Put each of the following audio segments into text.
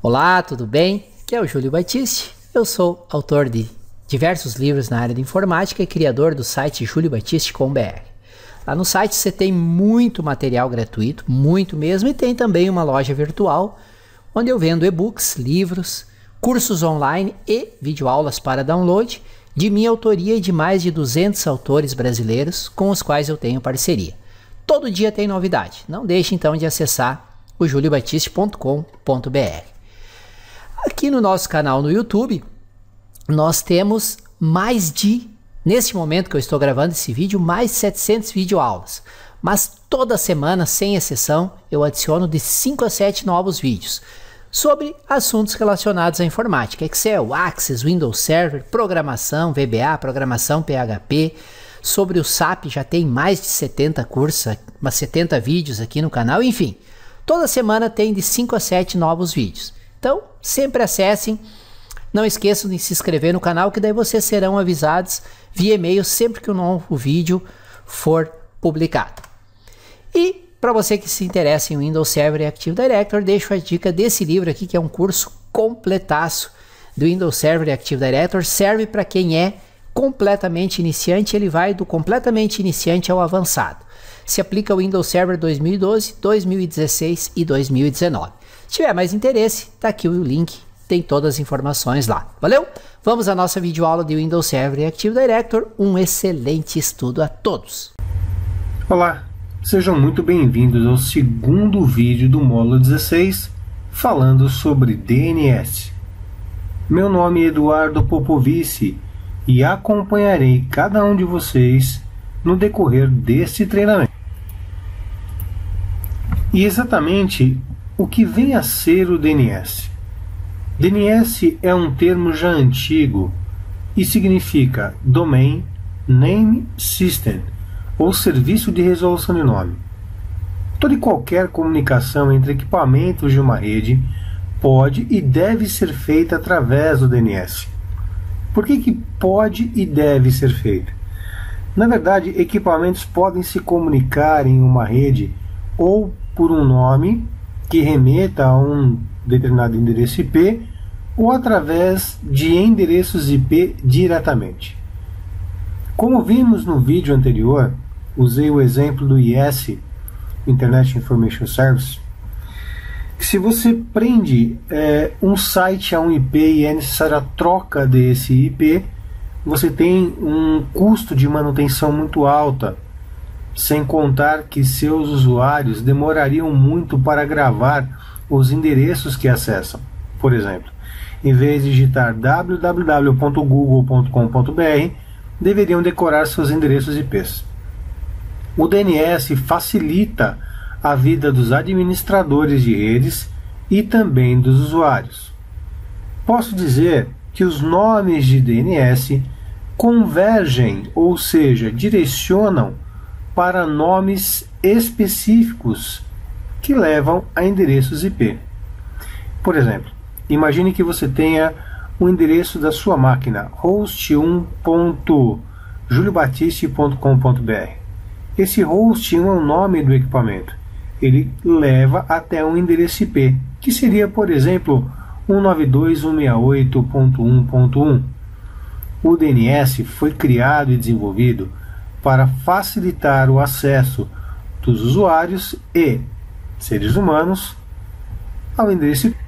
Olá, tudo bem? Aqui é o Júlio Batiste. Eu sou autor de diversos livros na área de informática e criador do site juliobatiste.com.br. Lá no site você tem muito material gratuito, muito mesmo, e tem também uma loja virtual onde eu vendo e-books, livros, cursos online e videoaulas para download de minha autoria e de mais de 200 autores brasileiros com os quais eu tenho parceria. Todo dia tem novidade. Não deixe então de acessar o juliobatiste.com.br. Aqui no nosso canal no YouTube, nós temos neste momento que eu estou gravando esse vídeo, mais 700 videoaulas. Mas toda semana, sem exceção, eu adiciono de 5 a 7 novos vídeos sobre assuntos relacionados à informática, Excel, Access, Windows Server, programação, VBA, programação PHP. Sobre o SAP já tem mais de 70 cursos, 70 vídeos aqui no canal, enfim. Toda semana tem de 5 a 7 novos vídeos. Então, sempre acessem. Não esqueçam de se inscrever no canal, que daí vocês serão avisados via e-mail sempre que um novo vídeo for publicado. E para você que se interessa em Windows Server e Active Directory, deixo a dica desse livro aqui, que é um curso completaço do Windows Server e Active Directory. Serve para quem é completamente iniciante, ele vai do completamente iniciante ao avançado. Se aplica ao Windows Server 2012, 2016 e 2019. Se tiver mais interesse, tá aqui o link, tem todas as informações lá. Valeu? Vamos à nossa videoaula de Windows Server e Active Directory. Um excelente estudo a todos. Olá, sejam muito bem-vindos ao segundo vídeo do módulo 16, falando sobre DNS. Meu nome é Eduardo Popovici e acompanharei cada um de vocês no decorrer deste treinamento. E exatamente o que vem a ser o DNS? DNS é um termo já antigo e significa Domain Name System, ou Serviço de Resolução de Nome. Toda e qualquer comunicação entre equipamentos de uma rede pode e deve ser feita através do DNS. Por que pode e deve ser feita? Na verdade, equipamentos podem se comunicar em uma rede ou por um nome que remeta a um determinado endereço IP ou através de endereços IP diretamente. Como vimos no vídeo anterior, usei o exemplo do IS, Internet Information Service, que se você prende um site a um IP e é necessária a troca desse IP, você tem um custo de manutenção muito alta, sem contar que seus usuários demorariam muito para gravar os endereços que acessam. Por exemplo, em vez de digitar www.google.com.br, deveriam decorar seus endereços IPs. O DNS facilita a vida dos administradores de redes e também dos usuários. Posso dizer que os nomes de DNS convergem, ou seja, direcionam para nomes específicos que levam a endereços IP. Por exemplo, imagine que você tenha o endereço da sua máquina, host1.juliobatiste.com.br. Esse host1 é o nome do equipamento. Ele leva até um endereço IP, que seria, por exemplo, 192.168.1.1. O DNS foi criado e desenvolvido para facilitar o acesso dos usuários e seres humanos ao endereço IP.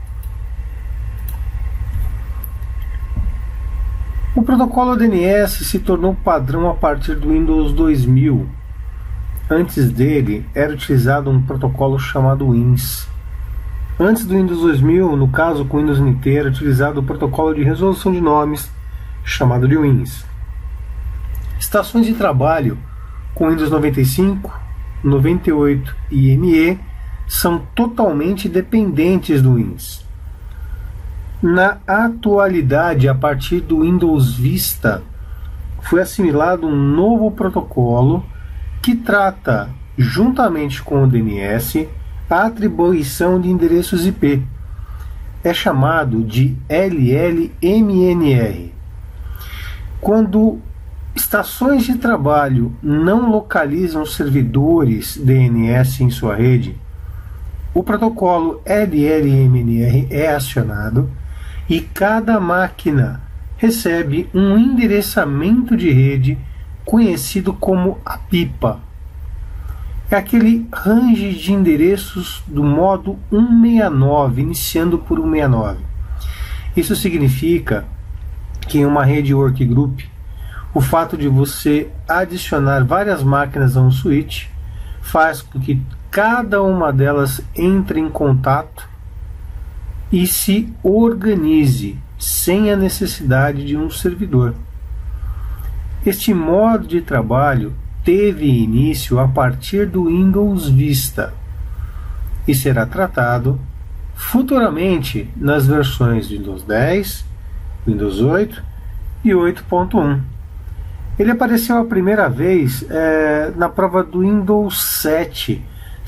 O protocolo DNS se tornou padrão a partir do Windows 2000. Antes dele, era utilizado um protocolo chamado WINS. Antes do Windows 2000, no caso com o Windows NT, era utilizado o protocolo de resolução de nomes chamado de WINS. Estações de trabalho com Windows 95, 98 e ME são totalmente dependentes do WINS. Na atualidade, a partir do Windows Vista, foi assimilado um novo protocolo que trata, juntamente com o DNS, a atribuição de endereços IP. É chamado de LLMNR. Quando estações de trabalho não localizam servidores DNS em sua rede, o protocolo LLMNR é acionado e cada máquina recebe um endereçamento de rede conhecido como a pipa. É aquele range de endereços do modo 169, iniciando por 169. Isso significa que em uma rede workgroup, o fato de você adicionar várias máquinas a um switch faz com que cada uma delas entre em contato e se organize sem a necessidade de um servidor. Este modo de trabalho teve início a partir do Windows Vista e será tratado futuramente nas versões Windows 10, Windows 8 e 8.1. Ele apareceu a primeira vez na prova do Windows 7,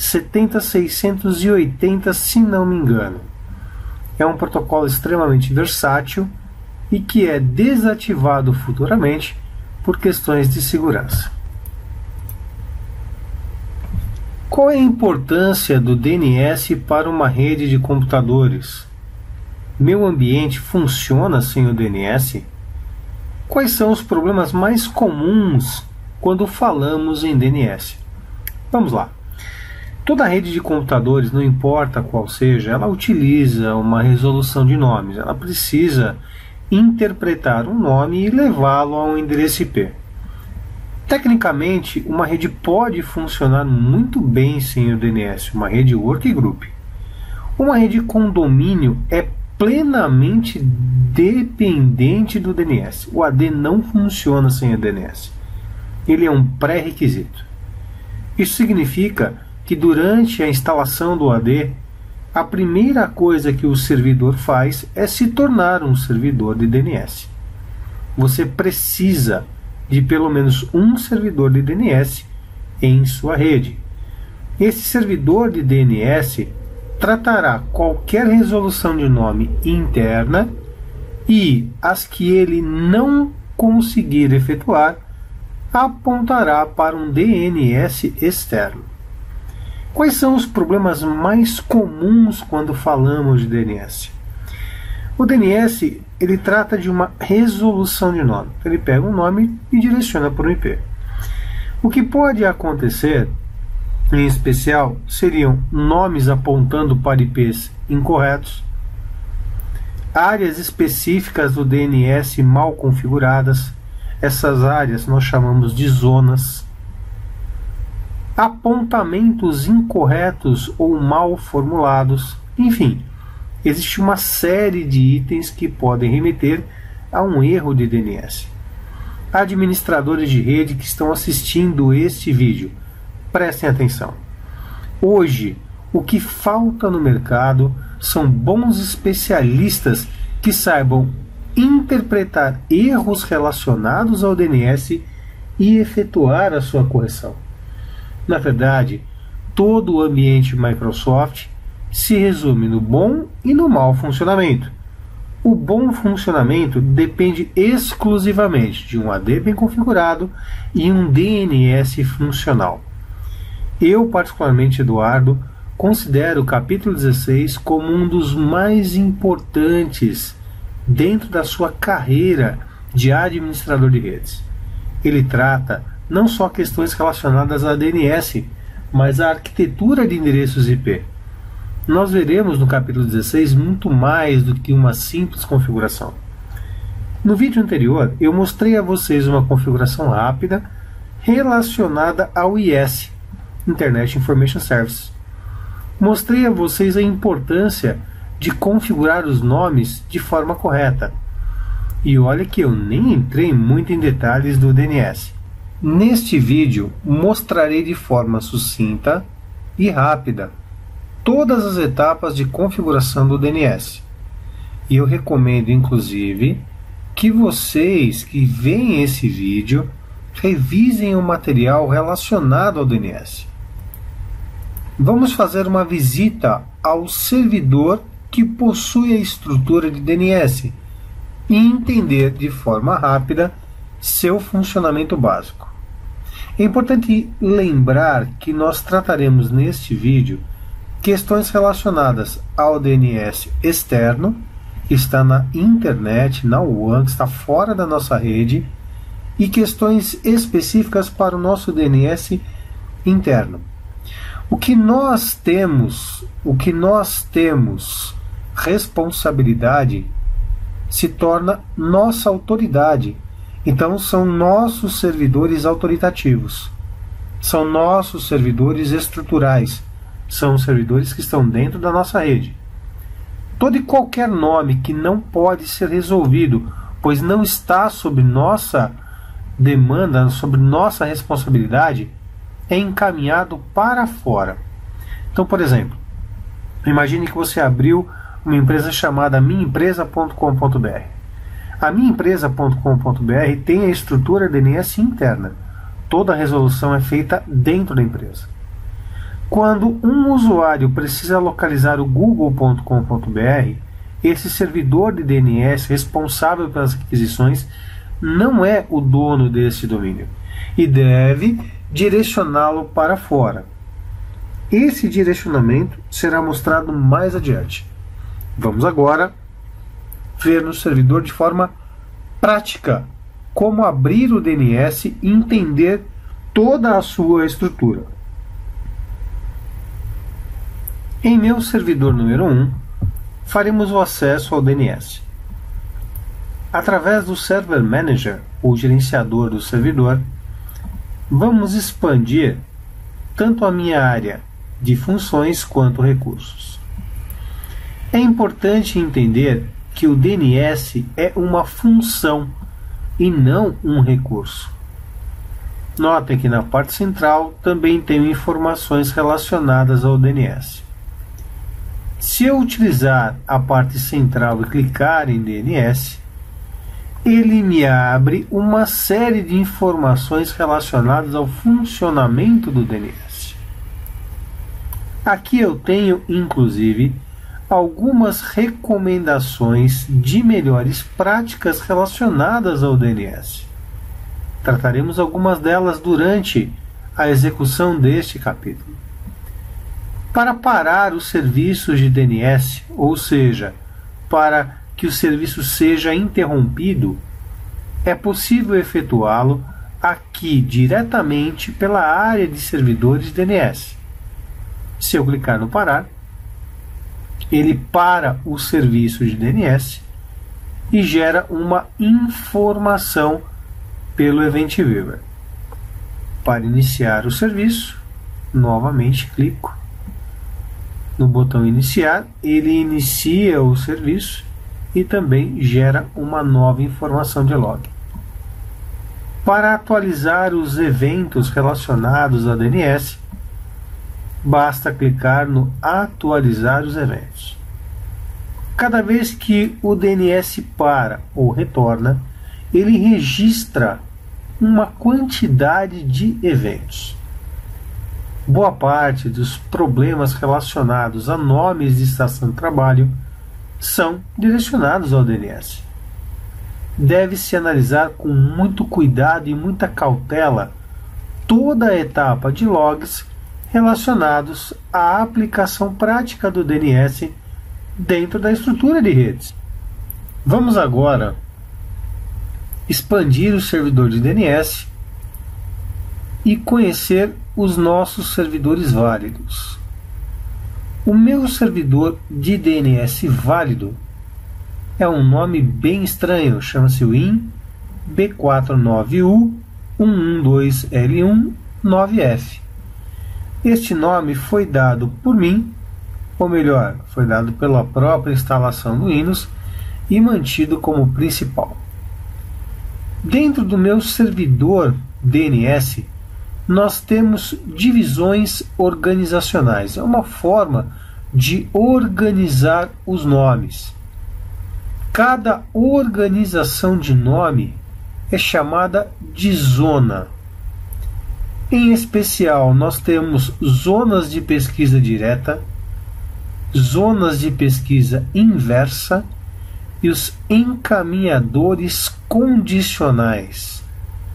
70680, se não me engano. É um protocolo extremamente versátil e que é desativado futuramente por questões de segurança. Qual é a importância do DNS para uma rede de computadores? Meu ambiente funciona sem o DNS? Quais são os problemas mais comuns quando falamos em DNS? Vamos lá. Toda rede de computadores, não importa qual seja, ela utiliza uma resolução de nomes. Ela precisa interpretar um nome e levá-lo a um endereço IP. Tecnicamente, uma rede pode funcionar muito bem sem o DNS, uma rede workgroup. Uma rede com domínio é plenamente dependente do DNS. O AD não funciona sem o DNS. Ele é um pré-requisito. Isso significa que durante a instalação do AD, a primeira coisa que o servidor faz é se tornar um servidor de DNS. Você precisa de pelo menos um servidor de DNS em sua rede. Esse servidor de DNS tratará qualquer resolução de nome interna e as que ele não conseguir efetuar apontará para um DNS externo. Quais são os problemas mais comuns quando falamos de DNS? O DNS ele trata de uma resolução de nome. Ele pega um nome e direciona para um IP. O que pode acontecer, em especial, seriam nomes apontando para IPs incorretos, áreas específicas do DNS mal configuradas. Essas áreas nós chamamos de zonas. Apontamentos incorretos ou mal formulados. Enfim, existe uma série de itens que podem remeter a um erro de DNS. Administradores de rede que estão assistindo este vídeo, prestem atenção. Hoje, o que falta no mercado são bons especialistas que saibam interpretar erros relacionados ao DNS e efetuar a sua correção. Na verdade, todo o ambiente Microsoft se resume no bom e no mau funcionamento. O bom funcionamento depende exclusivamente de um AD bem configurado e um DNS funcional. Eu, particularmente, Eduardo, considero o capítulo 16 como um dos mais importantes dentro da sua carreira de administrador de redes. Ele trata não só questões relacionadas a DNS, mas a arquitetura de endereços IP. Nós veremos no capítulo 16 muito mais do que uma simples configuração. No vídeo anterior, eu mostrei a vocês uma configuração rápida relacionada ao IS, Internet Information Service. Mostrei a vocês a importância de configurar os nomes de forma correta. E olha que eu nem entrei muito em detalhes do DNS. Neste vídeo, mostrarei de forma sucinta e rápida todas as etapas de configuração do DNS. E eu recomendo, inclusive, que vocês que veem esse vídeo revisem o material relacionado ao DNS. Vamos fazer uma visita ao servidor que possui a estrutura de DNS e entender de forma rápida seu funcionamento básico. É importante lembrar que nós trataremos neste vídeo questões relacionadas ao DNS externo, que está na internet, na WAN, que está fora da nossa rede, e questões específicas para o nosso DNS interno. O que nós temos responsabilidade se torna nossa autoridade. Então são nossos servidores autoritativos, são nossos servidores estruturais, são os servidores que estão dentro da nossa rede. Todo e qualquer nome que não pode ser resolvido, pois não está sob nossa demanda, sob nossa responsabilidade, é encaminhado para fora. Então, por exemplo, imagine que você abriu uma empresa chamada minhaempresa.com.br. A minhaempresa.com.br tem a estrutura DNS interna. Toda a resolução é feita dentro da empresa. Quando um usuário precisa localizar o google.com.br, esse servidor de DNS responsável pelas requisições não é o dono desse domínio e deve direcioná-lo para fora. Esse direcionamento será mostrado mais adiante. Vamos agora ver no servidor de forma prática como abrir o DNS e entender toda a sua estrutura. Em meu servidor número 1, faremos o acesso ao DNS. Através do Server Manager, o gerenciador do servidor, vamos expandir tanto a minha área de funções quanto recursos. É importante entender que o DNS é uma função e não um recurso. Notem que na parte central também tenho informações relacionadas ao DNS. Se eu utilizar a parte central e clicar em DNS, ele me abre uma série de informações relacionadas ao funcionamento do DNS. Aqui eu tenho, inclusive, algumas recomendações de melhores práticas relacionadas ao DNS. Trataremos algumas delas durante a execução deste capítulo. Para parar os serviços de DNS, ou seja, para que o serviço seja interrompido, é possível efetuá-lo aqui diretamente pela área de servidores DNS. Se eu clicar no parar, ele para o serviço de DNS e gera uma informação pelo Event Viewer. Para iniciar o serviço, novamente clico no botão iniciar, ele inicia o serviço e também gera uma nova informação de log. Para atualizar os eventos relacionados a DNS, basta clicar no atualizar os eventos. Cada vez que o DNS para ou retorna, ele registra uma quantidade de eventos. Boa parte dos problemas relacionados a nomes de estação de trabalho são direcionados ao DNS. Deve-se analisar com muito cuidado e muita cautela toda a etapa de logs relacionados à aplicação prática do DNS dentro da estrutura de redes. Vamos agora expandir o servidor de DNS e conhecer os nossos servidores válidos. O meu servidor de DNS válido é um nome bem estranho, chama-se Win B49U112L19F. Este nome foi dado por mim, ou melhor, foi dado pela própria instalação do Windows e mantido como principal. Dentro do meu servidor DNS, nós temos divisões organizacionais. É uma forma de organizar os nomes. Cada organização de nome é chamada de zona. Em especial, nós temos zonas de pesquisa direta, zonas de pesquisa inversa e os encaminhadores condicionais.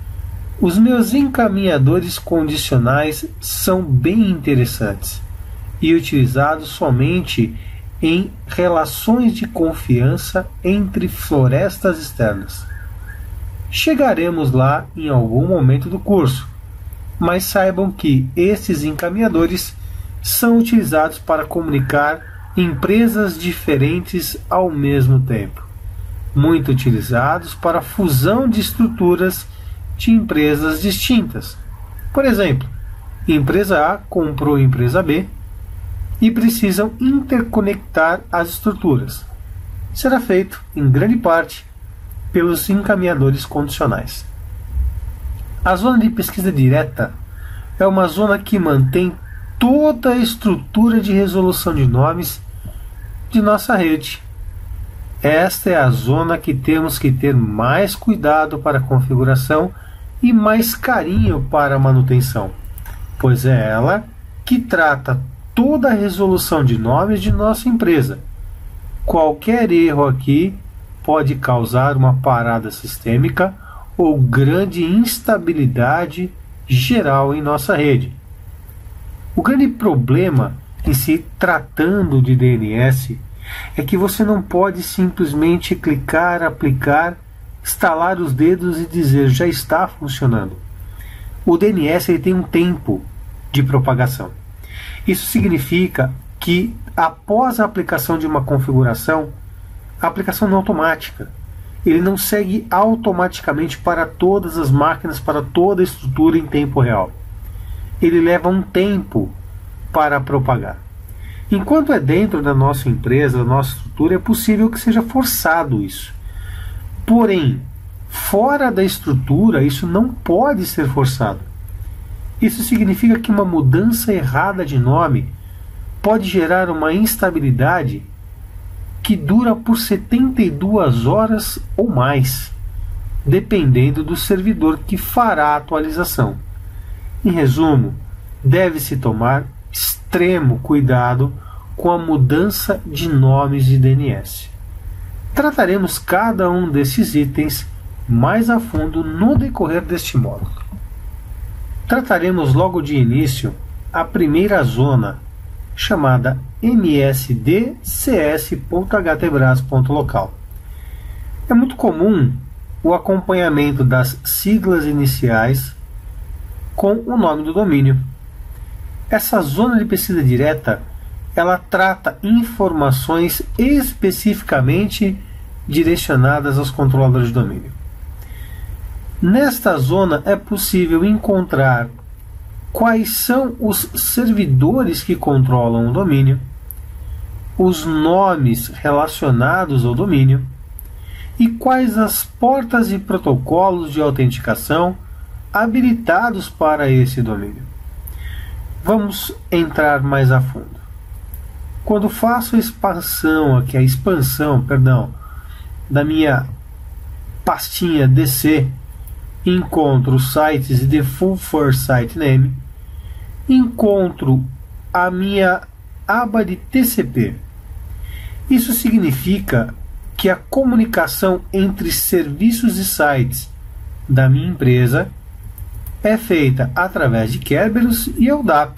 Os meus encaminhadores condicionais são bem interessantes. e utilizado somente em relações de confiança entre florestas externas. Chegaremos lá em algum momento do curso, mas saibam que esses encaminhadores são utilizados para comunicar empresas diferentes ao mesmo tempo, muito utilizados para a fusão de estruturas de empresas distintas. Por exemplo, empresa A comprou empresa B e precisam interconectar as estruturas. Será feito, em grande parte, pelos encaminhadores condicionais. A zona de pesquisa direta é uma zona que mantém toda a estrutura de resolução de nomes de nossa rede. Esta é a zona que temos que ter mais cuidado para a configuração e mais carinho para a manutenção, pois é ela que trata toda a resolução de nomes de nossa empresa. Qualquer erro aqui pode causar uma parada sistêmica ou grande instabilidade geral em nossa rede. O grande problema em se tratando de DNS é que você não pode simplesmente clicar, aplicar, estalar os dedos e dizer já está funcionando. O DNS ele tem um tempo de propagação. Isso significa que após a aplicação de uma configuração, a aplicação não é automática. Ele não segue automaticamente para todas as máquinas, para toda a estrutura em tempo real. Ele leva um tempo para propagar. Enquanto é dentro da nossa empresa, da nossa estrutura, é possível que seja forçado isso. Porém, fora da estrutura, isso não pode ser forçado. Isso significa que uma mudança errada de nome pode gerar uma instabilidade que dura por 72 horas ou mais, dependendo do servidor que fará a atualização. Em resumo, deve-se tomar extremo cuidado com a mudança de nomes de DNS. Trataremos cada um desses itens mais a fundo no decorrer deste módulo. Trataremos logo de início a primeira zona, chamada msdcs.htbras.local. É muito comum o acompanhamento das siglas iniciais com o nome do domínio. Essa zona de pesquisa direta, ela trata informações especificamente direcionadas aos controladores de domínio. Nesta zona é possível encontrar quais são os servidores que controlam o domínio, os nomes relacionados ao domínio e quais as portas e protocolos de autenticação habilitados para esse domínio. Vamos entrar mais a fundo. Quando faço a expansão da minha pastinha DC, encontro os sites de Full First Site Name, encontro a minha aba de TCP. Isso significa que a comunicação entre serviços e sites da minha empresa é feita através de Kerberos e LDAP.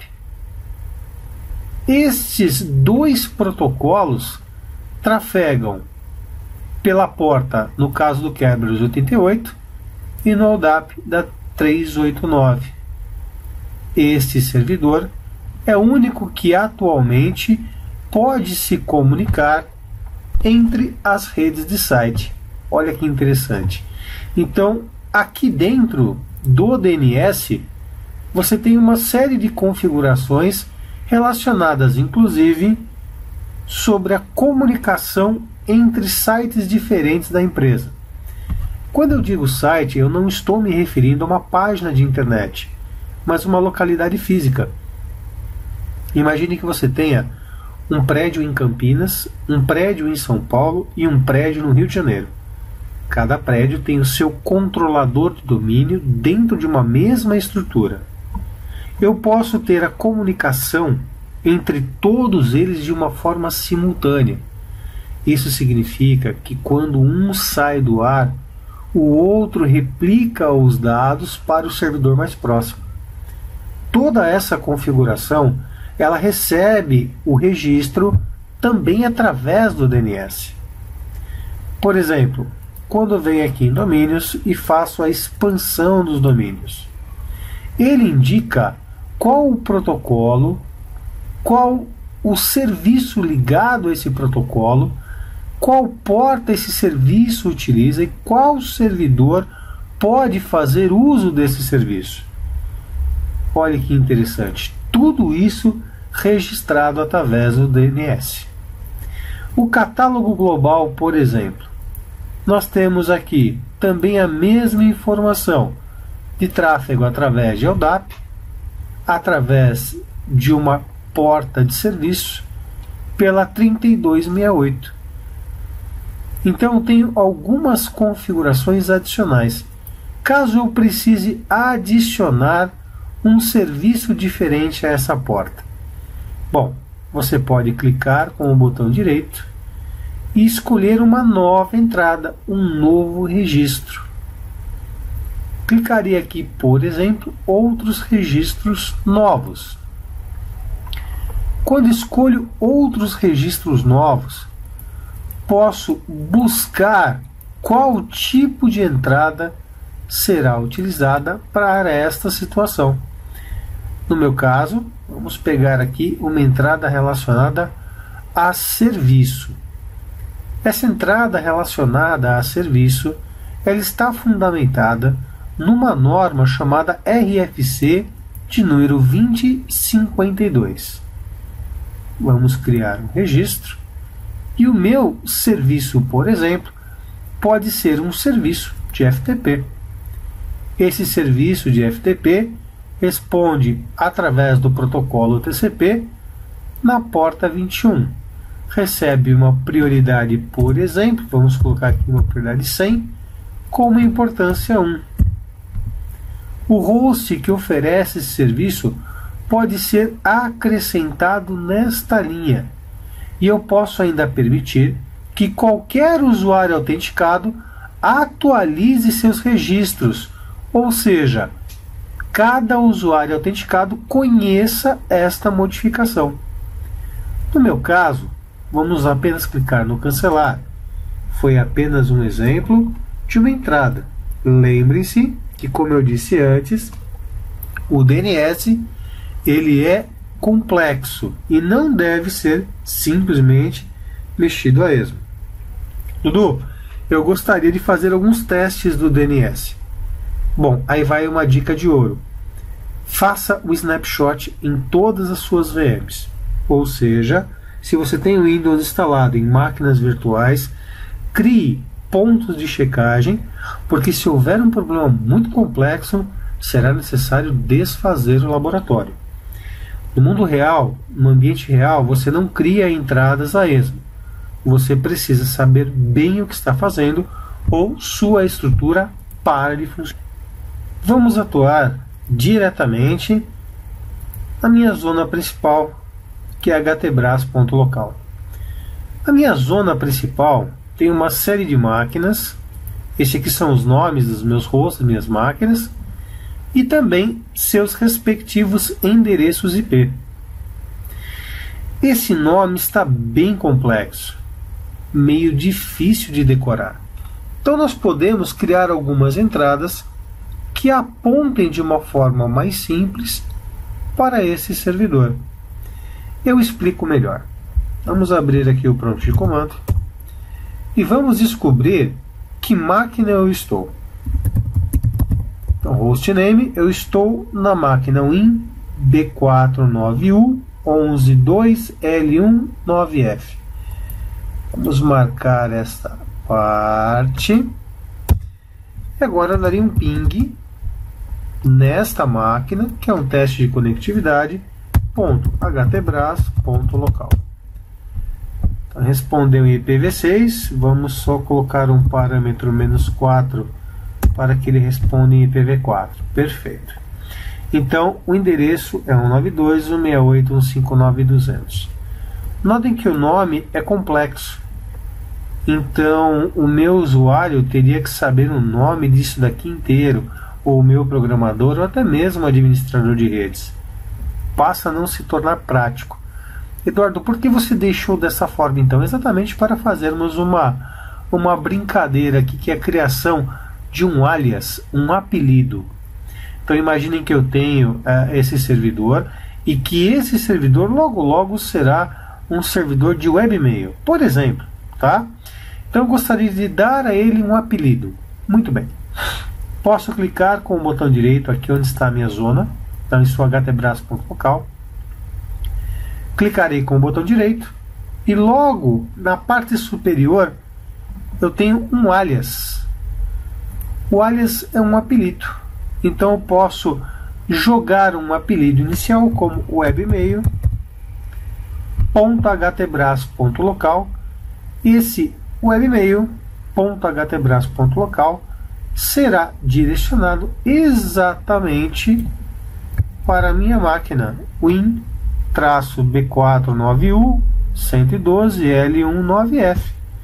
Estes dois protocolos trafegam pela porta, no caso do Kerberos 88, e no LDAP da 389. Este servidor é o único que atualmente pode se comunicar entre as redes de site. Olha que interessante. Então, aqui dentro do DNS, você tem uma série de configurações relacionadas, inclusive, sobre a comunicação entre sites diferentes da empresa. Quando eu digo site, eu não estou me referindo a uma página de internet, mas uma localidade física. Imagine que você tenha um prédio em Campinas, um prédio em São Paulo e um prédio no Rio de Janeiro. Cada prédio tem o seu controlador de domínio dentro de uma mesma estrutura. Eu posso ter a comunicação entre todos eles de uma forma simultânea. Isso significa que quando um sai do ar, o outro replica os dados para o servidor mais próximo. Toda essa configuração ela recebe o registro também através do DNS. Por exemplo, quando eu venho aqui em domínios e faço a expansão dos domínios, ele indica qual o protocolo, qual o serviço ligado a esse protocolo, qual porta esse serviço utiliza e qual servidor pode fazer uso desse serviço. Olha que interessante, tudo isso registrado através do DNS. O catálogo global, por exemplo, nós temos aqui também a mesma informação de tráfego através de LDAP, através de uma porta de serviço pela 3268. Então eu tenho algumas configurações adicionais. Caso eu precise adicionar um serviço diferente a essa porta, bom, você pode clicar com o botão direito e escolher uma nova entrada, um novo registro. Clicaria aqui, por exemplo, outros registros novos. Quando escolho outros registros novos, posso buscar qual tipo de entrada será utilizada para esta situação. No meu caso, vamos pegar aqui uma entrada relacionada a serviço. Essa entrada relacionada a serviço, ela está fundamentada numa norma chamada RFC de número 2052. Vamos criar um registro e o meu serviço, por exemplo, pode ser um serviço de FTP. Esse serviço de FTP responde através do protocolo TCP na porta 21. Recebe uma prioridade, por exemplo, vamos colocar aqui uma prioridade 100, com uma importância 1. O host que oferece esse serviço pode ser acrescentado nesta linha, e eu posso ainda permitir que qualquer usuário autenticado atualize seus registros, ou seja, cada usuário autenticado conheça esta modificação. No meu caso, vamos apenas clicar no cancelar. Foi apenas um exemplo de uma entrada. Lembre-se que, como eu disse antes, o DNS ele é complexo e não deve ser simplesmente mexido a esmo. Dudu, eu gostaria de fazer alguns testes do DNS. Bom, aí vai uma dica de ouro. Faça o snapshot em todas as suas VMs. Ou seja, se você tem o Windows instalado em máquinas virtuais, crie pontos de checagem, porque se houver um problema muito complexo, será necessário desfazer o laboratório. No mundo real, no ambiente real, você não cria entradas a esmo. Você precisa saber bem o que está fazendo ou sua estrutura para de funcionar. Vamos atuar diretamente na minha zona principal, que é htbras.local. A minha zona principal tem uma série de máquinas. Esses aqui são os nomes dos meus hosts, das minhas máquinas, e também seus respectivos endereços IP. Esse nome está bem complexo, meio difícil de decorar. Então nós podemos criar algumas entradas que apontem de uma forma mais simples para esse servidor. Eu explico melhor. Vamos abrir aqui o prompt de comando e vamos descobrir que máquina eu estou. Então, hostname, eu estou na máquina Win B49U 112L19F. Vamos marcar esta parte. E agora daria um ping nesta máquina, que é um teste de conectividade, .htbras.local. Então, respondeu em IPv6, vamos só colocar um parâmetro -4 para que ele responda em IPv4. Perfeito. Então, o endereço é 192.168.159.200. Notem que o nome é complexo. Então, o meu usuário teria que saber o nome disso daqui inteiro, ou o meu programador, ou até mesmo o administrador de redes. passa a não se tornar prático. Eduardo, por que você deixou dessa forma então? Exatamente para fazermos uma brincadeira aqui, que é a criação de um alias, um apelido. Então imaginem que eu tenho esse servidor e que esse servidor logo logo será um servidor de webmail, por exemplo, tá? Então eu gostaria de dar a ele um apelido. Muito bem. Posso clicar com o botão direito aqui onde está a minha zona, então em sua htbraço.local. Clicarei com o botão direito e logo na parte superior eu tenho um alias. O alias é um apelido. Então eu posso jogar um apelido inicial como webmail.htbraço.local. Esse webmail.htbraço.local será direcionado exatamente para a minha máquina Win-B491U 112L19F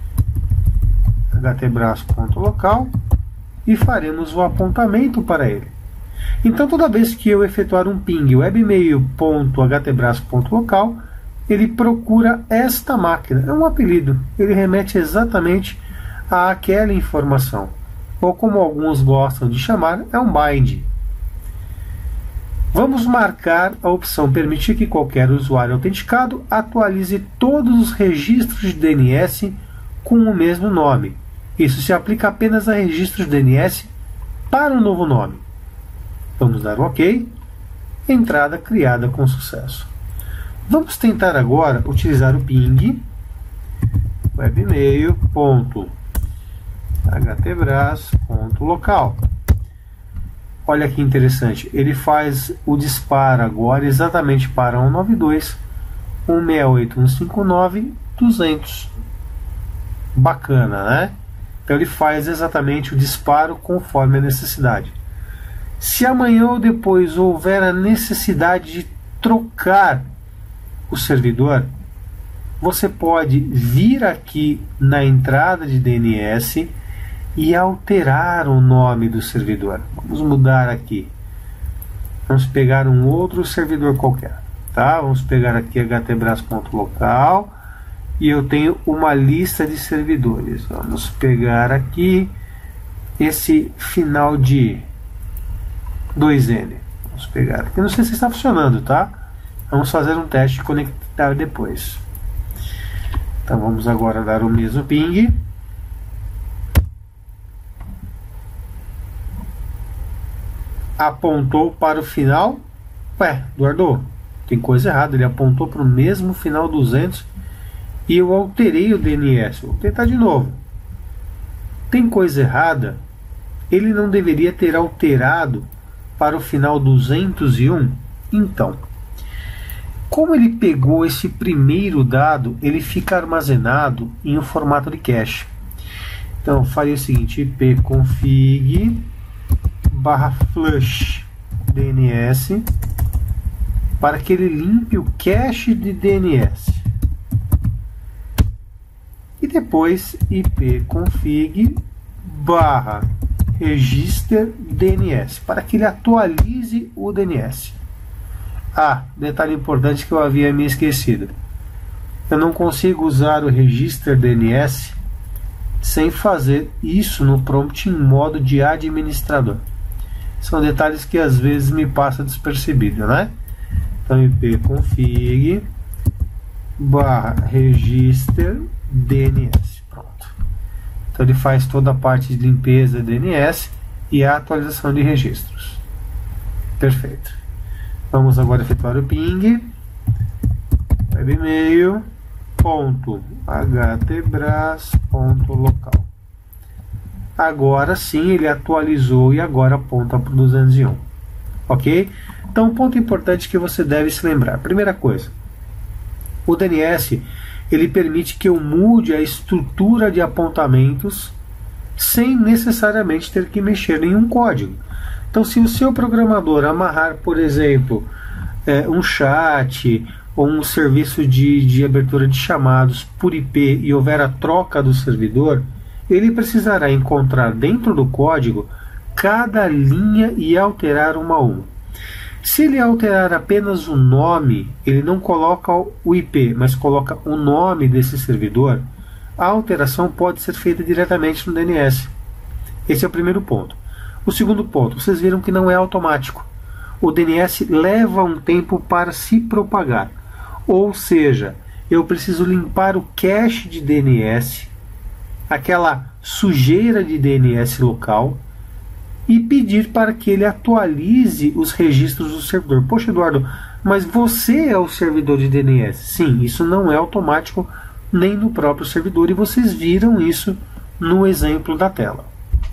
htbraço.local e faremos o apontamento para ele. Então toda vez que eu efetuar um ping webmail.htbraço.local, ele procura esta máquina, é um apelido, ele remete exatamente àquela informação, ou como alguns gostam de chamar, é um bind. Vamos marcar a opção permitir que qualquer usuário autenticado atualize todos os registros de DNS com o mesmo nome. Isso se aplica apenas a registros de DNS para um novo nome. Vamos dar um OK. Entrada criada com sucesso. Vamos tentar agora utilizar o ping webmail.htbraço.local. Olha que interessante, ele faz o disparo agora exatamente para 192.168.159.200. Bacana, né? Então ele faz exatamente o disparo conforme a necessidade. Se amanhã ou depois houver a necessidade de trocar o servidor, você pode vir aqui na entrada de DNS e alterar o nome do servidor. Vamos mudar aqui. Vamos pegar um outro servidor qualquer, tá? Vamos pegar aqui htbraço.local e eu tenho uma lista de servidores. Vamos pegar aqui esse final de 2N. Vamos pegar aqui. Não sei se está funcionando, tá? Vamos fazer um teste e conectar depois. Então vamos agora dar o mesmo ping. Apontou para o final. Ué, Eduardo, tem coisa errada. Ele apontou para o mesmo final 200 e eu alterei o DNS. Vou tentar de novo. Tem coisa errada. Ele não deveria ter alterado para o final 201? Então, como ele pegou esse primeiro dado, ele fica armazenado em um formato de cache. Então, eu faria o seguinte: ipconfig/flush DNS para que ele limpe o cache de DNS. E depois ipconfig/register DNS para que ele atualize o DNS. Ah, detalhe importante que eu havia me esquecido. Eu não consigo usar o register DNS sem fazer isso no prompt em modo de administrador. São detalhes que às vezes me passam despercebido, né? Então ipconfig/register DNS. Pronto. Então ele faz toda a parte de limpeza de DNS e a atualização de registros. Perfeito. Vamos agora efetuar o ping webmail.htbraço.local. Agora sim ele atualizou e agora aponta para o 201. Ok? Então um ponto importante que você deve se lembrar. Primeira coisa, o DNS ele permite que eu mude a estrutura de apontamentos sem necessariamente ter que mexer em nenhum código. Então, se o seu programador amarrar, por exemplo, um chat ou um serviço de abertura de chamados por IP e houver a troca do servidor, ele precisará encontrar dentro do código cada linha e alterar uma a uma. Se ele alterar apenas o nome, ele não coloca o IP, mas coloca o nome desse servidor, a alteração pode ser feita diretamente no DNS. Esse é o primeiro ponto. O segundo ponto, vocês viram que não é automático. O DNS leva um tempo para se propagar. Ou seja, eu preciso limpar o cache de DNS, aquela sujeira de DNS local, e pedir para que ele atualize os registros do servidor. Poxa, Eduardo, mas você é o servidor de DNS. Sim, isso não é automático nem no próprio servidor, e vocês viram isso no exemplo da tela.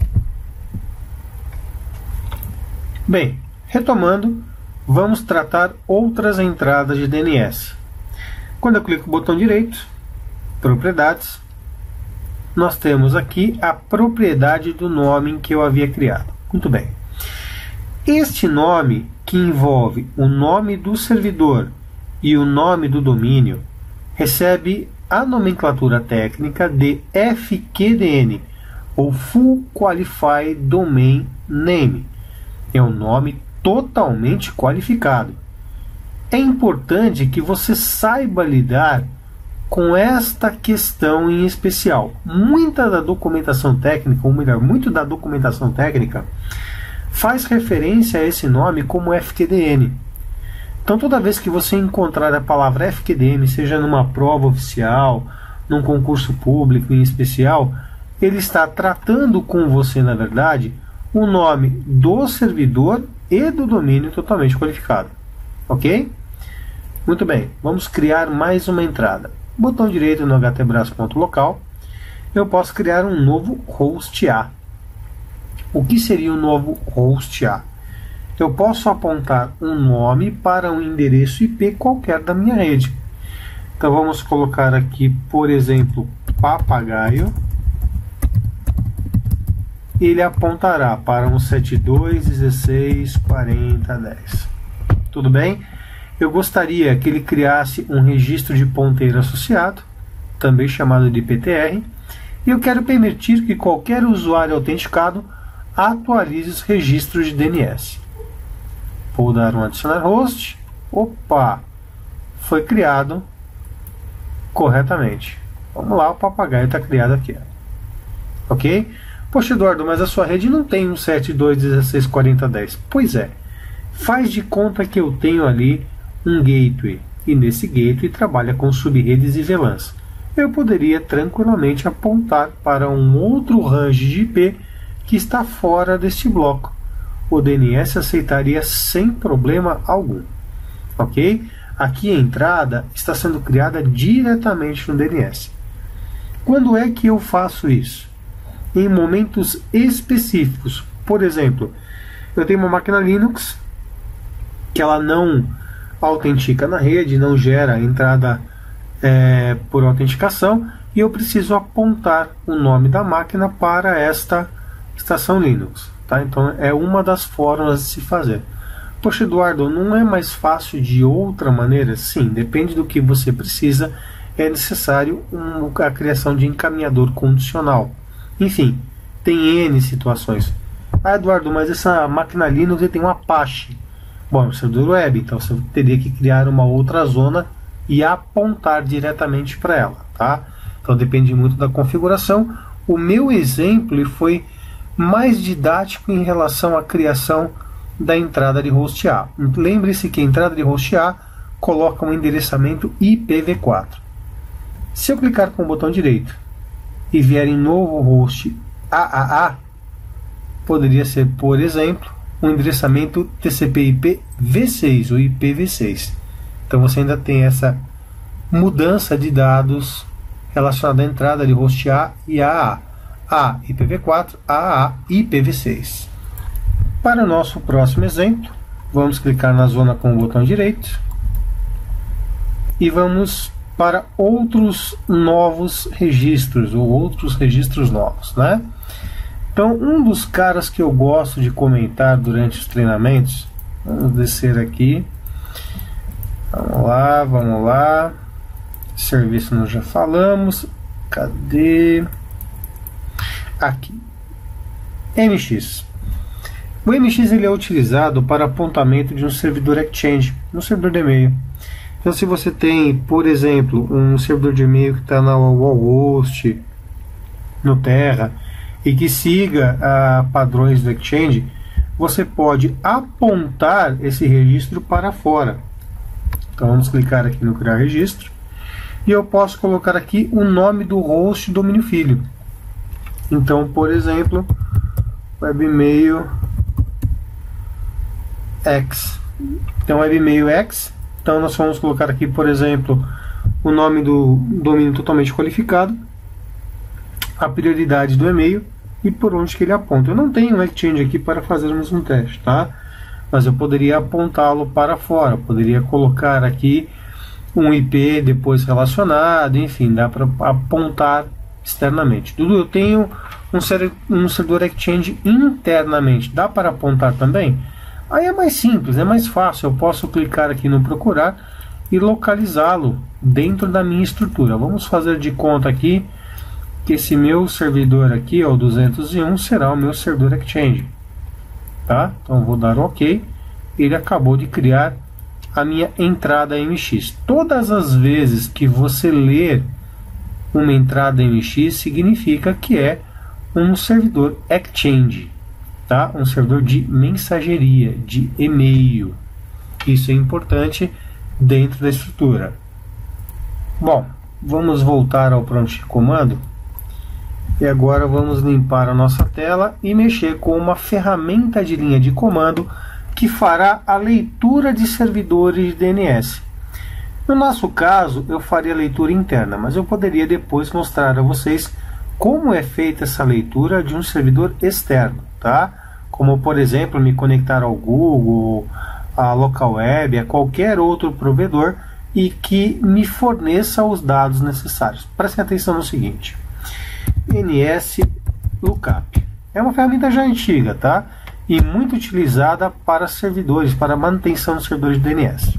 Bem, retomando, vamos tratar outras entradas de DNS. Quando eu clico no botão direito, propriedades, nós temos aqui a propriedade do nome que eu havia criado. Muito bem. Este nome, que envolve o nome do servidor e o nome do domínio, recebe a nomenclatura técnica de FQDN, ou Full Qualified Domain Name. É um nome totalmente qualificado. É importante que você saiba lidar com esta questão em especial. Muita da documentação técnica, ou melhor, muito da documentação técnica faz referência a esse nome como FQDN. Então, toda vez que você encontrar a palavra FQDN, seja numa prova oficial, num concurso público em especial, ele está tratando com você, na verdade, o nome do servidor e do domínio totalmente qualificado. Ok? Muito bem, vamos criar mais uma entrada. Botão direito no htbraço.local, eu posso criar um novo host A. O que seria um novo host A? Eu posso apontar um nome para um endereço IP qualquer da minha rede. Então vamos colocar aqui, por exemplo, papagaio. Ele apontará para um 72.16.40.10. Tudo bem? Eu gostaria que ele criasse um registro de ponteiro associado, também chamado de PTR, e eu quero permitir que qualquer usuário autenticado atualize os registros de DNS. Vou dar um adicionar host. Opa! Foi criado corretamente. Vamos lá, o papagaio está criado aqui. Ok? Poxa, Eduardo, mas a sua rede não tem um 72.16.40.10. Pois é. Faz de conta que eu tenho ali um gateway, e nesse gateway trabalha com subredes e VLANs. Eu poderia tranquilamente apontar para um outro range de IP que está fora deste bloco. O DNS aceitaria sem problema algum. Ok? Aqui a entrada está sendo criada diretamente no DNS. Quando é que eu faço isso? Em momentos específicos. Por exemplo, eu tenho uma máquina Linux que ela não autentica na rede, não gera entrada por autenticação, e eu preciso apontar o nome da máquina para esta estação Linux. Tá? Então é uma das formas de se fazer. Poxa, Eduardo, não é mais fácil de outra maneira? Sim, depende do que você precisa. É necessário a criação de encaminhador condicional. Enfim, tem N situações. Ah, Eduardo, mas essa máquina Linux tem um Apache. Bom, é um servidor web, então você teria que criar uma outra zona e apontar diretamente para ela. Tá? Então depende muito da configuração. O meu exemplo foi mais didático em relação à criação da entrada de host A. Lembre-se que a entrada de host A coloca um endereçamento IPv4. Se eu clicar com o botão direito e vier em novo host AAA, poderia ser, por exemplo, um endereçamento TCP/IP V6 ou IPv6. Então você ainda tem essa mudança de dados relacionada à entrada de host A e AAA. A IPv4, AAA IPv6. Para o nosso próximo exemplo, vamos clicar na zona com o botão direito e vamos para outros novos registros, ou outros registros novos, né? Então, um dos caras que eu gosto de comentar durante os treinamentos, vamos descer aqui, vamos lá, serviço nós já falamos, cadê? Aqui, MX. O MX ele é utilizado para apontamento de um servidor Exchange, um servidor de e-mail. Então, se você tem, por exemplo, um servidor de e-mail que está na Wallhost, no Terra, e que siga padrões do Exchange, você pode apontar esse registro para fora. Então, vamos clicar aqui no criar registro, e eu posso colocar aqui o nome do host domínio filho. Então, por exemplo, webmail X. Então, webmail X. Então, nós vamos colocar aqui, por exemplo, o nome do domínio totalmente qualificado, a prioridade do e-mail e por onde que ele aponta. Eu não tenho um Exchange aqui para fazermos um teste, tá? Mas eu poderia apontá-lo para fora, poderia colocar aqui um IP depois relacionado, enfim, dá para apontar externamente. Dudu, eu tenho um servidor Exchange internamente, dá para apontar também? Aí é mais simples, é mais fácil, eu posso clicar aqui no procurar e localizá-lo dentro da minha estrutura. Vamos fazer de conta aqui que esse meu servidor aqui, o 201, será o meu servidor Exchange. Tá? Então vou dar OK. Ele acabou de criar a minha entrada MX. Todas as vezes que você ler uma entrada MX, significa que é um servidor Exchange. Tá? Um servidor de mensageria, de e-mail. Isso é importante dentro da estrutura. Bom, vamos voltar ao prompt de comando. E agora vamos limpar a nossa tela e mexer com uma ferramenta de linha de comando que fará a leitura de servidores de DNS. No nosso caso, eu faria a leitura interna, mas eu poderia depois mostrar a vocês como é feita essa leitura de um servidor externo, tá? Como, por exemplo, me conectar ao Google, a local web, a qualquer outro provedor e que me forneça os dados necessários. Prestem atenção no seguinte: DNS Lookup é uma ferramenta já antiga, tá? E muito utilizada para servidores, para manutenção dos servidores de DNS.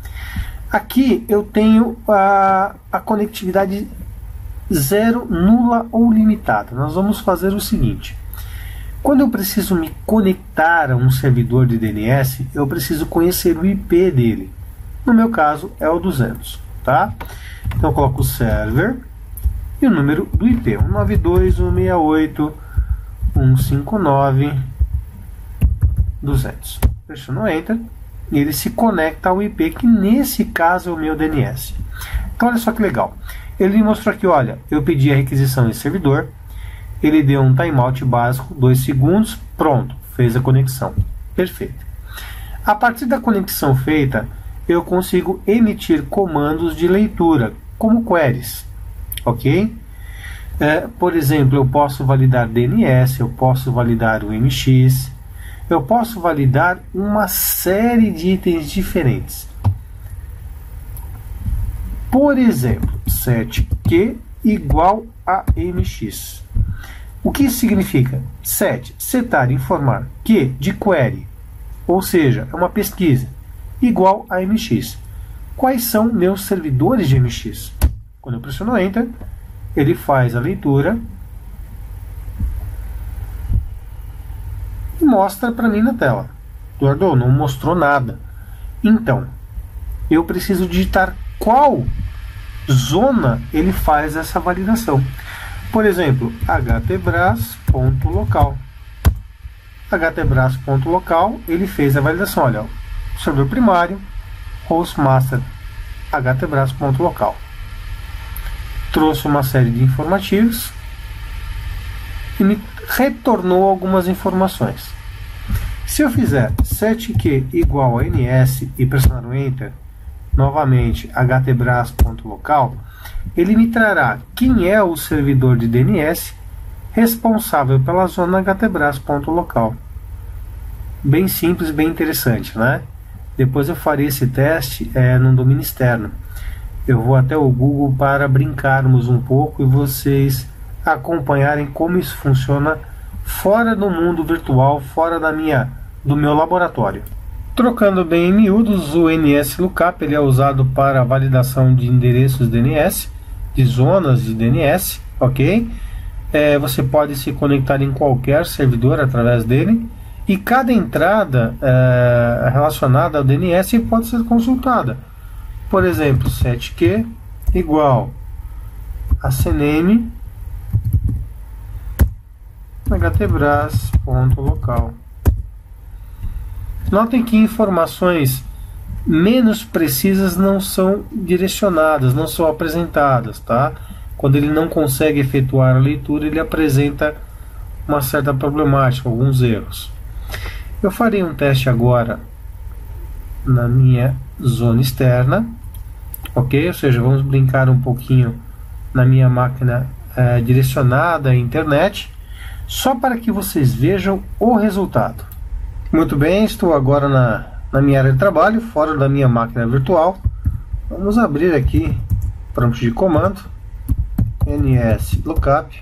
Aqui eu tenho a conectividade zero, nula ou limitada. Nós vamos fazer o seguinte: quando eu preciso me conectar a um servidor de DNS, eu preciso conhecer o IP dele. No meu caso é o 200, tá? Então eu coloco o server e o número do IP, 192.168.159.200. Pressiono Enter e ele se conecta ao IP, que nesse caso é o meu DNS. Então olha só que legal. Ele me mostrou aqui, olha, eu pedi a requisição em servidor, ele deu um timeout básico, 2 segundos, pronto, fez a conexão. Perfeito. A partir da conexão feita, eu consigo emitir comandos de leitura, como queries. Ok? Por exemplo, eu posso validar DNS, eu posso validar o MX, eu posso validar uma série de itens diferentes. Por exemplo, setQ igual a MX. O que isso significa? Set, setar, informar, que de query, ou seja, é uma pesquisa, igual a MX. Quais são meus servidores de MX? Quando eu pressiono Enter, ele faz a leitura e mostra para mim na tela. Eduardo, não mostrou nada. Então, eu preciso digitar qual zona ele faz essa validação. Por exemplo, htbras.local. htbras.local, ele fez a validação. Olha, servidor primário, hostmaster, htbras.local. Trouxe uma série de informativos e me retornou algumas informações. Se eu fizer setQ igual a ns e pressionar o Enter, novamente htbras.local, ele me trará quem é o servidor de DNS responsável pela zona htbras.local. Bem simples, bem interessante, né? Depois eu farei esse teste no domínio externo. Eu vou até o Google para brincarmos um pouco e vocês acompanharem como isso funciona fora do mundo virtual, fora do meu laboratório. Trocando bem em miúdos, o NS Lookup ele é usado para a validação de endereços DNS, de zonas de DNS, ok? Você pode se conectar em qualquer servidor através dele E cada entrada relacionada ao DNS pode ser consultada. Por exemplo, 7q igual a cname htbras.local. Notem que informações menos precisas não são direcionadas, não são apresentadas, tá? Quando ele não consegue efetuar a leitura, ele apresenta uma certa problemática, alguns erros. Eu farei um teste agora na minha zona externa, ok? Ou seja, vamos brincar um pouquinho na minha máquina direcionada à internet, só para que vocês vejam o resultado. Muito bem, estou agora na minha área de trabalho, fora da minha máquina virtual. Vamos abrir aqui prompt de comando, ns lookup,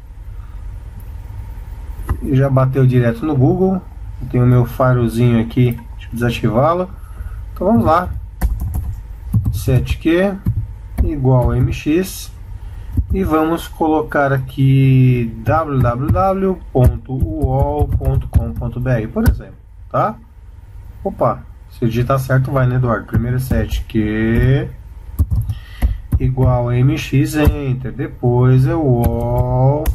já bateu direto no Google. Eu tenho o meu farozinho aqui, deixa eu desativá-lo. Então vamos lá, 7q igual a mx, e vamos colocar aqui www.uol.com.br, por exemplo, tá? Opa, se digitar certo vai, né, Eduardo? Primeiro 7q igual a mx, enter, depois é uol.com.br.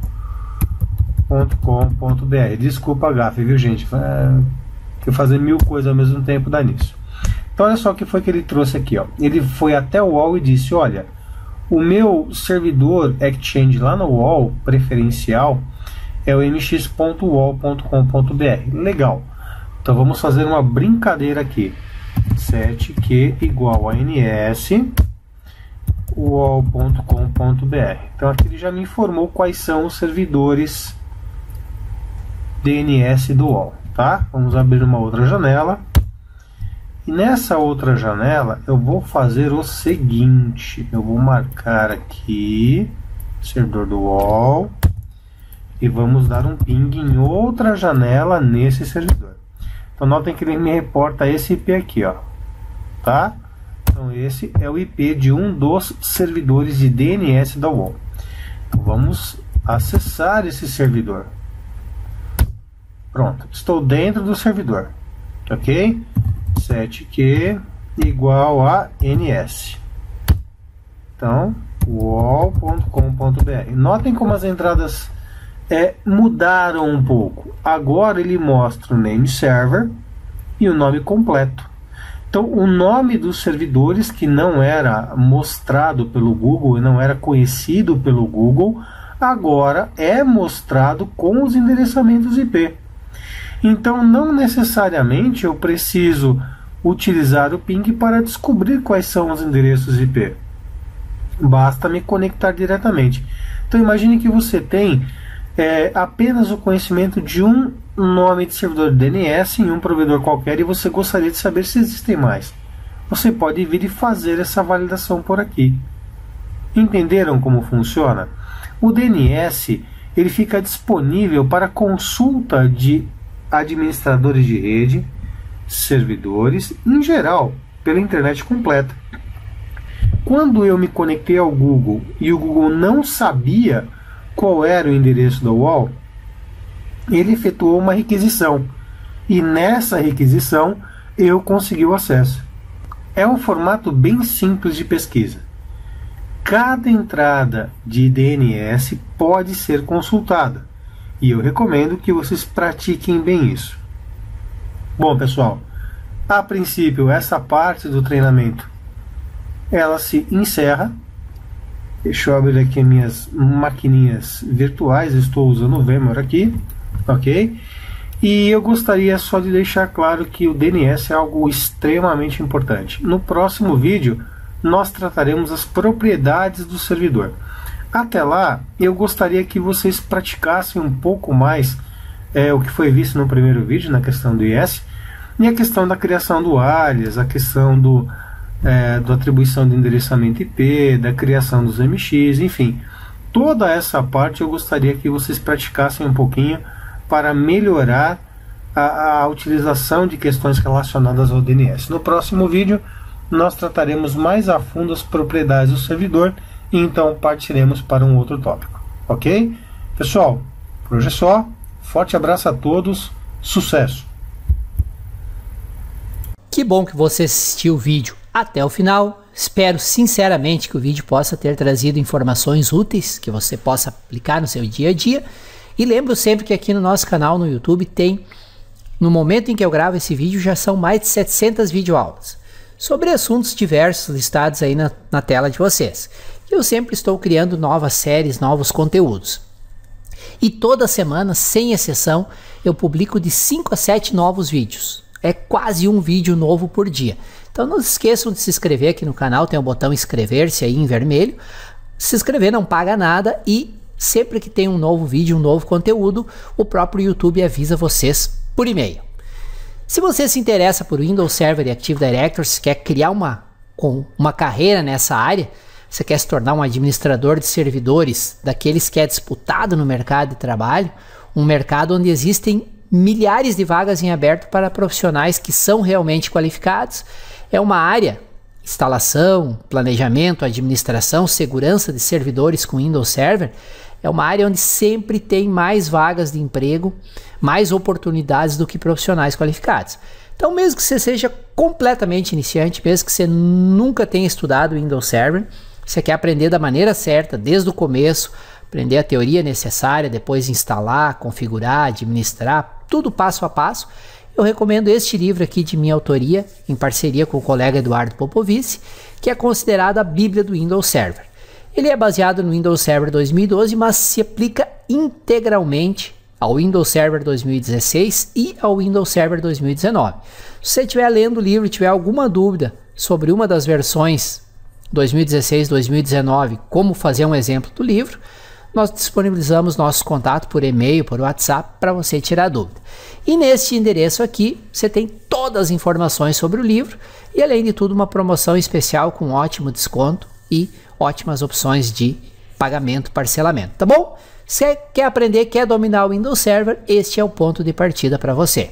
Desculpa a gafe, viu, gente? Eu fazer 1000 coisas ao mesmo tempo dá nisso. Então olha só o que foi que ele trouxe aqui, ó. Ele foi até o UOL e disse: olha, o meu servidor Exchange lá no UOL preferencial é o mx.uol.com.br. Legal. Então vamos fazer uma brincadeira aqui. 7q igual a ns uol.com.br. Então aqui ele já me informou quais são os servidores DNS do UOL, tá? Vamos abrir uma outra janela. E nessa outra janela eu vou fazer o seguinte: eu vou marcar aqui servidor do UOL e vamos dar um ping em outra janela nesse servidor. Então notem que ele me reporta esse IP aqui, ó, tá? Então esse é o IP de um dos servidores de DNS da UOL. Então vamos acessar esse servidor. Pronto, estou dentro do servidor, ok? 7q igual a ns. Então, uol.com.br. Notem como as entradas mudaram um pouco. Agora ele mostra o name server e o nome completo. Então, o nome dos servidores que não era mostrado pelo Google e não era conhecido pelo Google, agora é mostrado com os endereçamentos IP. Então, não necessariamente eu preciso utilizar o ping para descobrir quais são os endereços IP. Basta me conectar diretamente. Então, imagine que você tem apenas o conhecimento de um nome de servidor de DNS em um provedor qualquer e você gostaria de saber se existem mais. Você pode vir e fazer essa validação por aqui. Entenderam como funciona? O DNS ele fica disponível para consulta de administradores de rede, servidores, em geral, pela internet completa. Quando eu me conectei ao Google e o Google não sabia qual era o endereço da UOL, ele efetuou uma requisição e nessa requisição eu consegui o acesso. É um formato bem simples de pesquisa. Cada entrada de DNS pode ser consultada e eu recomendo que vocês pratiquem bem isso. Bom, pessoal, a princípio essa parte do treinamento ela se encerra. Deixa eu abrir aqui minhas maquininhas virtuais. Estou usando o VMware aqui, ok? E eu gostaria só de deixar claro que o DNS é algo extremamente importante. No próximo vídeo nós trataremos as propriedades do servidor. Até lá, eu gostaria que vocês praticassem um pouco mais o que foi visto no primeiro vídeo, na questão do IS, e a questão da criação do alias, a questão da atribuição de endereçamento IP, da criação dos MX, enfim. Toda essa parte eu gostaria que vocês praticassem um pouquinho para melhorar a utilização de questões relacionadas ao DNS. No próximo vídeo, nós trataremos mais a fundo as propriedades do servidor e então partiremos para um outro tópico. Ok? Pessoal, por hoje é só. Forte abraço a todos Sucesso! Que bom que você assistiu o vídeo até o final. Espero sinceramente que o vídeo possa ter trazido informações úteis que você possa aplicar no seu dia a dia. E lembro sempre que aqui no nosso canal no YouTube tem, no momento em que eu gravo esse vídeo, já são mais de 700 videoaulas sobre assuntos diversos listados aí na tela de vocês. Eu sempre estou criando novas séries, novos conteúdos. E toda semana, sem exceção, eu publico de 5 a 7 novos vídeos. É quase um vídeo novo por dia. Então não se esqueçam de se inscrever aqui no canal, tem o botão inscrever-se aí em vermelho. Se inscrever não paga nada e sempre que tem um novo vídeo, um novo conteúdo, o próprio YouTube avisa vocês por e-mail. Se você se interessa por Windows Server e Active Directory, se quer criar uma carreira nessa área, você quer se tornar um administrador de servidores, daqueles que é disputado no mercado de trabalho, um mercado onde existem milhares de vagas em aberto para profissionais que são realmente qualificados. É uma área, instalação, planejamento, administração, segurança de servidores com Windows Server, é uma área onde sempre tem mais vagas de emprego, mais oportunidades do que profissionais qualificados. Então, mesmo que você seja completamente iniciante, mesmo que você nunca tenha estudado Windows Server, você quer aprender da maneira certa, desde o começo, aprender a teoria necessária, depois instalar, configurar, administrar, tudo passo a passo, eu recomendo este livro aqui de minha autoria, em parceria com o colega Eduardo Popovici, que é considerado a Bíblia do Windows Server. Ele é baseado no Windows Server 2012, mas se aplica integralmente ao Windows Server 2016 e ao Windows Server 2019. Se você estiver lendo o livro e tiver alguma dúvida sobre uma das versões 2016, 2019, como fazer um exemplo do livro, nós disponibilizamos nosso contato por e-mail, por WhatsApp, para você tirar dúvida. E neste endereço aqui, você tem todas as informações sobre o livro e, além de tudo, uma promoção especial com ótimo desconto e ótimas opções de pagamento, parcelamento, tá bom? Se quer aprender, quer dominar o Windows Server, este é o ponto de partida para você.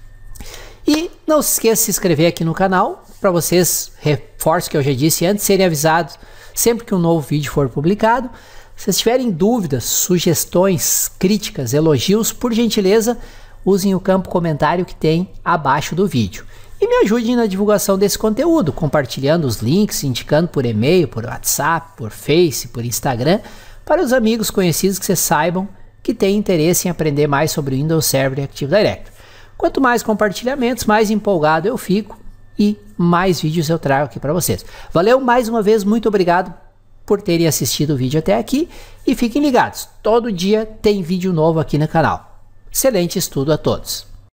E não se esqueça de se inscrever aqui no canal, para vocês, reforço que eu já disse antes, serem avisados sempre que um novo vídeo for publicado. Se vocês tiverem dúvidas, sugestões, críticas, elogios, por gentileza, usem o campo comentário que tem abaixo do vídeo. E me ajudem na divulgação desse conteúdo, compartilhando os links, indicando por e-mail, por WhatsApp, por Face, por Instagram, para os amigos conhecidos que vocês saibam que têm interesse em aprender mais sobre o Windows Server e Active Directory. Quanto mais compartilhamentos, mais empolgado eu fico e mais vídeos eu trago aqui para vocês. Valeu mais uma vez, muito obrigado por terem assistido o vídeo até aqui e fiquem ligados, todo dia tem vídeo novo aqui no canal. Excelente estudo a todos!